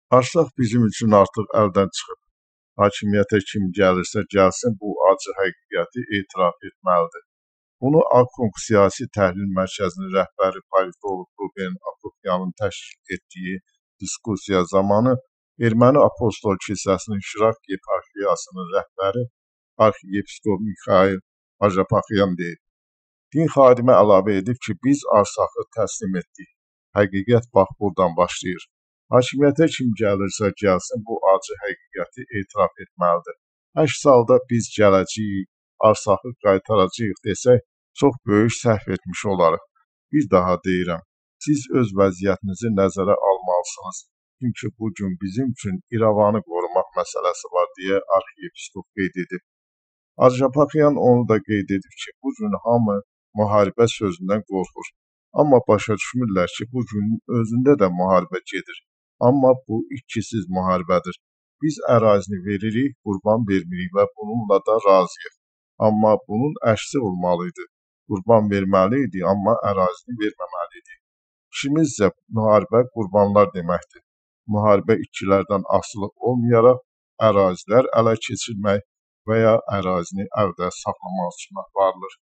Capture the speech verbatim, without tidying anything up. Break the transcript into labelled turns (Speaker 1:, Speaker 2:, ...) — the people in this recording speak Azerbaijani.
Speaker 1: Arsaq bizim üçün artıq əldən çıxıb. Hakimiyyətə kim gəlirsə gəlsin, bu acı həqiqəti etiraf etməlidir. Bunu Akkonq Siyasi Təhlil Mərkəzinin rəhbəri politoloq Ruben Akopyanın təşkil etdiyi diskussiya zamanı Erməni Apostol Kilsəsinin Şirak yeparxiyasının rəhbəri arxiyepiskop Mixail Ajapaxyan deyib. Din xadimi əlavə edib ki, biz Arsaxı təslim etdik. Həqiqət bax buradan başlayır. Hakimiyyətə kim gəlirsə gəlsin, bu acı həqiqəti etiraf etməlidir. Əks halda biz gələcəyik, Arsaxı qaytaracağıq desək, çox böyük səhv etmiş olarıq. Bir daha deyirəm, siz öz vəziyyətinizi nəzərə almalısınız. Çünki bugün bizim üçün İrəvanı qorumaq məsələsi var, deyə arxiyepiskop qeyd edib. Ajapaxyan onu da qeyd edib ki, bugün hamı müharibə sözündən qorxur. Amma başa düşmürlər ki, bugünün özündə də müharibə gedir. Amma bu ikisiz müharibədir. Biz ərazini veririk, qurban vermirik və bununla da razıyıq. Amma bunun əksi olmalıydı. Qurban verməli idi, amma ərazini verməməli idi. İşimizcə müharibə qurbanlar deməkdir. Müharibə itkilərdən asılı olmayaraq ərazilər ələ keçirmək və ya ərazini əldə saxlamaq üçün aparılır.